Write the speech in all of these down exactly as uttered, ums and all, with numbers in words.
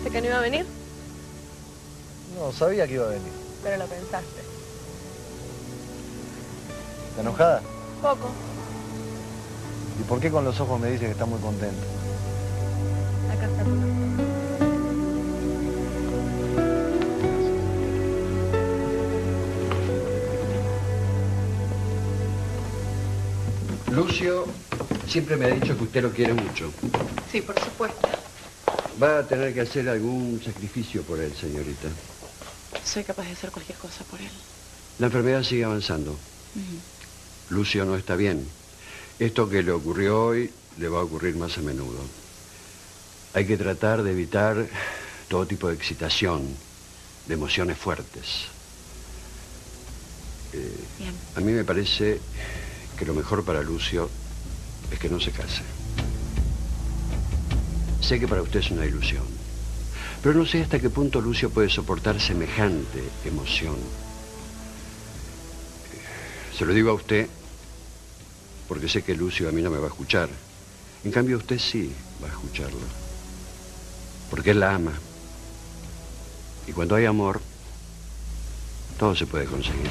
pensaste que no iba a venir? No, sabía que iba a venir. Pero lo pensaste. ¿Está enojada? Poco. ¿Y por qué con los ojos me dice que está muy contenta? Acá está tu carta. Lucio siempre me ha dicho que usted lo quiere mucho. Sí, por supuesto. Va a tener que hacer algún sacrificio por él, señorita. Soy capaz de hacer cualquier cosa por él. La enfermedad sigue avanzando. Uh-huh. Lucio no está bien. Esto que le ocurrió hoy le va a ocurrir más a menudo. Hay que tratar de evitar todo tipo de excitación, de emociones fuertes. Eh, bien. A mí me parece que lo mejor para Lucio es que no se case. Sé que para usted es una ilusión, pero no sé hasta qué punto Lucio puede soportar semejante emoción. Se lo digo a usted porque sé que Lucio a mí no me va a escuchar. En cambio, usted sí va a escucharlo, porque él la ama. Y cuando hay amor, todo se puede conseguir.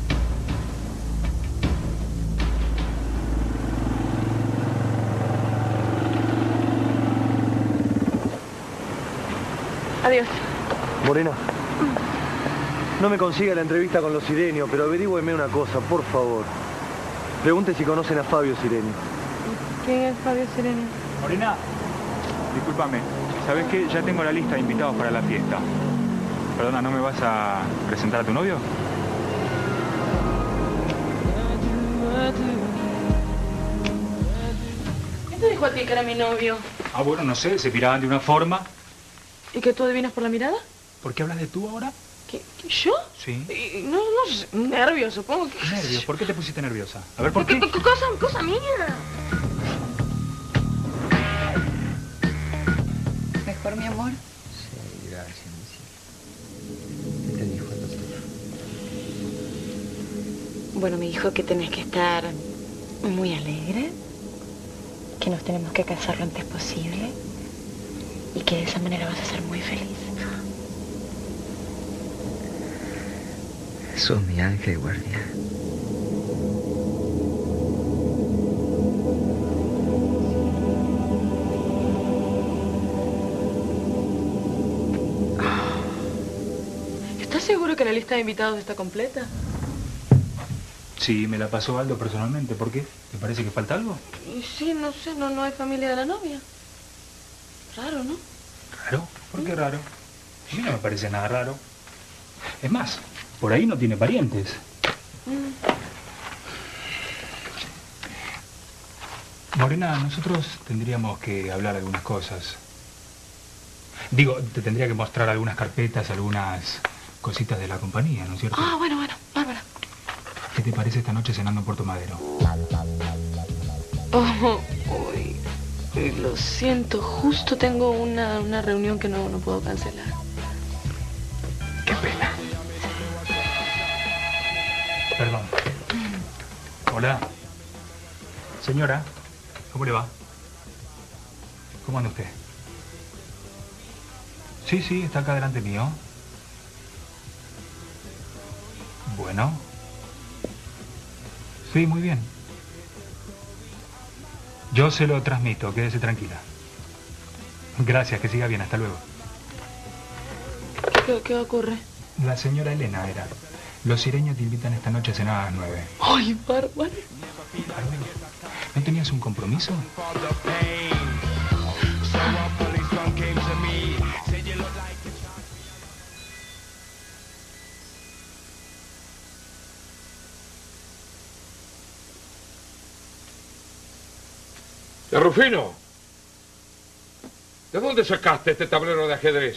Adiós. Morena, no me consiga la entrevista con los Sirenios, pero averígüeme una cosa, por favor. Pregunte si conocen a Fabio Sirenio. ¿Quién es Fabio Sirenio? Morena, discúlpame. ¿Sabes qué? Ya tengo la lista de invitados para la fiesta. Perdona, ¿no me vas a presentar a tu novio? ¿Quién te dijo a ti que era mi novio? Ah, bueno, no sé, se miraban de una forma. ¿Y que tú adivinas por la mirada? ¿Por qué hablas de tú ahora? ¿Qué? ¿Yo? Sí. Y, no, no sé, nervios, supongo que... ¿Nervios? ¿Por qué te pusiste nerviosa? A ver, ¿por qué? ¿Qué, qué cosa, cosa mía? ¿Mejor, mi amor? Sí, gracias, mi cielo. ¿Qué te dijo el doctor? Bueno, me dijo que tenés que estar muy alegre, que nos tenemos que casar lo antes posible y que de esa manera vas a ser muy feliz. Sos mi ángel guardián. ¿Estás seguro que la lista de invitados está completa? Sí, me la pasó Aldo personalmente. ¿Por qué? ¿Te parece que falta algo? Sí, no sé, no, no hay familia de la novia. Raro, ¿no? ¿Raro? ¿Por qué raro? A mí no me parece nada raro. Es más, por ahí no tiene parientes. Mm. Morena, nosotros tendríamos que hablar algunas cosas. Digo, te tendría que mostrar algunas carpetas, algunas cositas de la compañía, ¿no es cierto? Ah, bueno, bueno, bárbara. ¿Qué te parece esta noche cenando en Puerto Madero? Oh, uy, lo siento, justo tengo una, una reunión que no, no puedo cancelar. Qué pena. Perdón. Hola. Señora, ¿cómo le va? ¿Cómo anda usted? Sí, sí, está acá delante mío. Bueno. Sí, muy bien. Yo se lo transmito, quédese tranquila. Gracias, que siga bien, hasta luego. ¿Qué, qué ocurre? La señora Elena era. Los Sireños te invitan esta noche a cenar a las nueve. ¡Ay, bárbaro! ¿No tenías un compromiso? ¡Eh, Rufino! ¿De dónde sacaste este tablero de ajedrez?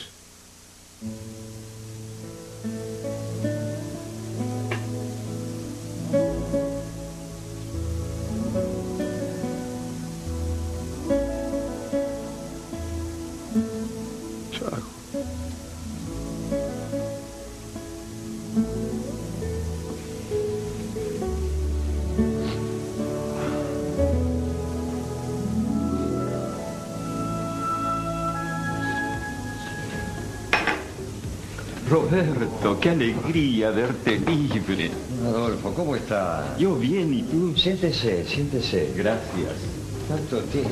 Roberto, qué alegría verte libre. Adolfo, ¿cómo está? Yo bien, ¿y tú? Siéntese, siéntese. Gracias. Tanto tiempo.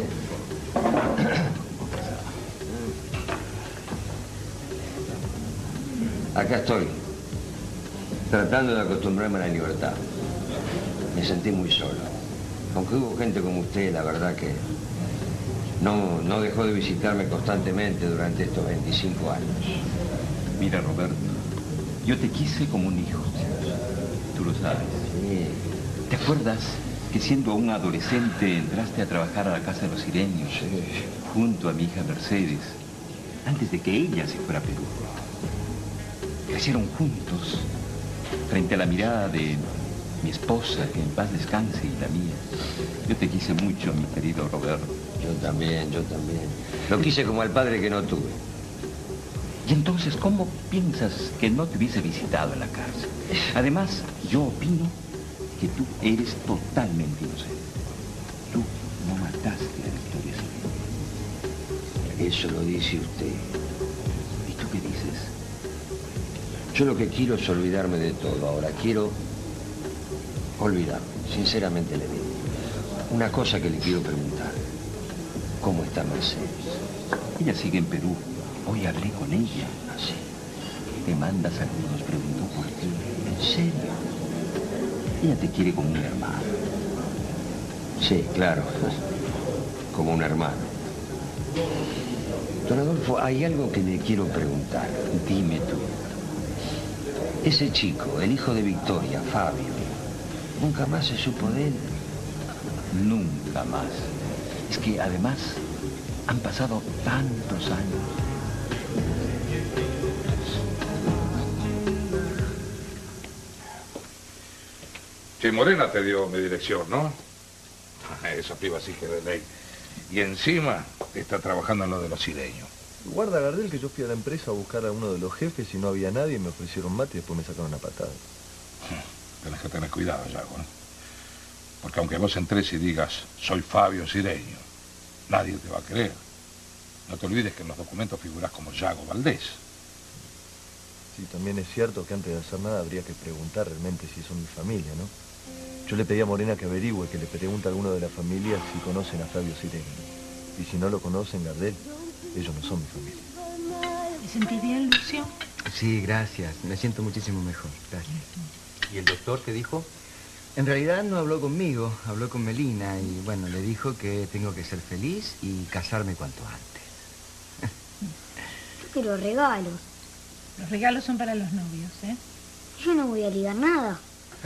Acá estoy, tratando de acostumbrarme a la libertad. Me sentí muy solo. Aunque hubo gente como usted, la verdad que no, no dejó de visitarme constantemente durante estos veinticinco años. Mira, Roberto, yo te quise como un hijo. Tú lo sabes. Sí. ¿Te acuerdas que siendo un adolescente entraste a trabajar a la casa de los Sireños? Sí. Junto a mi hija Mercedes, antes de que ella se fuera a Perú. Crecieron juntos, frente a la mirada de mi esposa, que en paz descanse, y la mía. Yo te quise mucho, mi querido Roberto. Yo también, yo también. Lo quise como al padre que no tuve. Y entonces, ¿cómo piensas que no te hubiese visitado en la cárcel? Además, yo opino que tú eres totalmente inocente. Tú no mataste a Victoria Sireño. Eso lo dice usted. ¿Y tú qué dices? Yo lo que quiero es olvidarme de todo. Ahora quiero olvidarme. Sinceramente le digo. Una cosa que le quiero preguntar. ¿Cómo está Mercedes? Ella sigue en Perú. Hoy hablé con ella. Así. Te manda saludos, preguntó por ti. ¿En serio? Ella te quiere como un hermano. Sí, claro. Como un hermano. Don Adolfo, hay algo que me quiero preguntar. Dime tú. Ese chico, el hijo de Victoria, Fabio, ¿nunca más se supo de él? Nunca más. Es que además han pasado tantos años. Sí, Morena te dio mi dirección, ¿no? Esa piba sí que de ley. Y encima está trabajando en lo de los Sireños. Guarda, Gardel, que yo fui a la empresa a buscar a uno de los jefes y no había nadie, me ofrecieron mate y después me sacaron una patada. Tenés que tener cuidado, Yago, ¿eh? Porque aunque vos entres y digas, soy Fabio Sireño, nadie te va a creer. No te olvides que en los documentos figurás como Yago Valdés. Sí, también es cierto que antes de hacer nada habría que preguntar realmente si son mi familia, ¿no? Yo le pedí a Morena que averigüe, que le pregunte a alguno de la familia si conocen a Fabio Sireño. Y si no lo conocen, Gardel, ellos no son mi familia. ¿Te sentís bien, Lucio? Sí, gracias. Me siento muchísimo mejor. Gracias. ¿Y el doctor qué dijo? En realidad no habló conmigo, habló con Melina y, bueno, le dijo que tengo que ser feliz y casarme cuanto antes. Yo quiero regalos. Los regalos son para los novios, ¿eh? Yo no voy a ligar nada.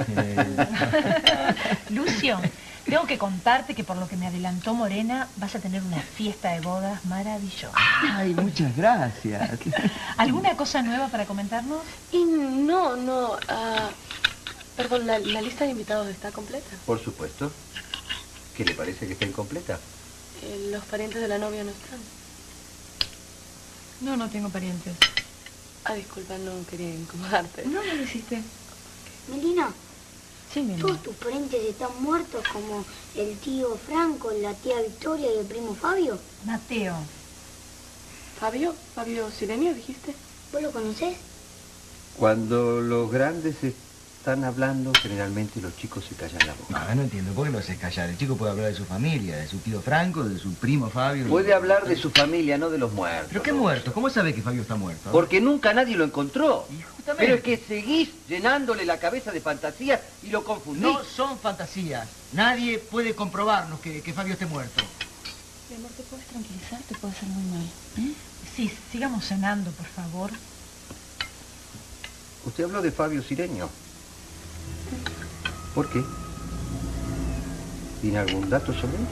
Lucio, tengo que contarte que por lo que me adelantó Morena, vas a tener una fiesta de bodas maravillosa. Ay, muchas gracias. ¿Alguna cosa nueva para comentarnos? Y no, no. Uh, perdón, ¿la, ¿la lista de invitados está completa? Por supuesto. ¿Qué le parece que está incompleta? Eh, los parientes de la novia no están. No, no tengo parientes. Ah, disculpa, no quería incomodarte. No me lo hiciste. Melina, sí, mi amor. ¿Todos tus parientes están muertos como el tío Franco, la tía Victoria y el primo Fabio? Mateo. ¿Fabio? ¿Fabio Sireño, dijiste? ¿Vos lo conocés? Cuando los grandes están hablando, generalmente los chicos se callan la boca. No, no entiendo. ¿Por qué lo haces callar? El chico puede hablar de su familia, de su tío Franco, de su primo Fabio. Puede hablar de su familia, no de los muertos. ¿Pero qué muertos? ¿Cómo sabe que Fabio está muerto? Porque nunca nadie lo encontró. Y justamente. Pero es que seguís llenándole la cabeza de fantasías y lo confundís. No son fantasías. Nadie puede comprobarnos que, que Fabio esté muerto. Mi amor, ¿te puedes tranquilizar? Te puede hacer muy mal. ¿Eh? Sí, sigamos cenando, por favor. Usted habló de Fabio Sireño. ¿Por qué? ¿Tiene algún dato sobre él?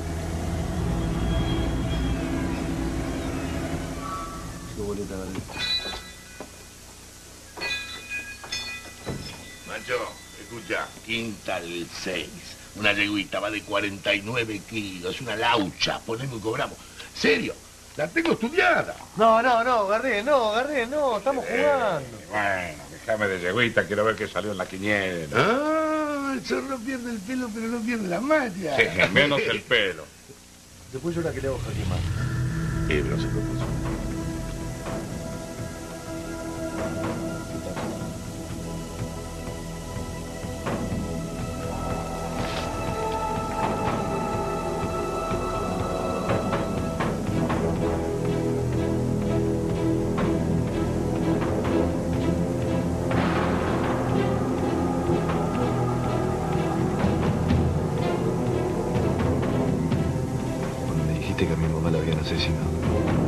Qué boleta, Gardel. Macho, escucha, Quintal seis. Una yeguita va de cuarenta y nueve kilos, una laucha, ponemos y cobramos. ¿Serio? La tengo estudiada. No, no, no, Gardel, no, Gardel, no, estamos jugando. Eh, bueno, déjame de yeguita, quiero ver qué salió en la quiniela. Ah, el zorro pierde el pelo, pero no pierde la magia. Sí, menos el pelo. Después yo la que le hago Jaque más. Ebro se propuso. asesinado.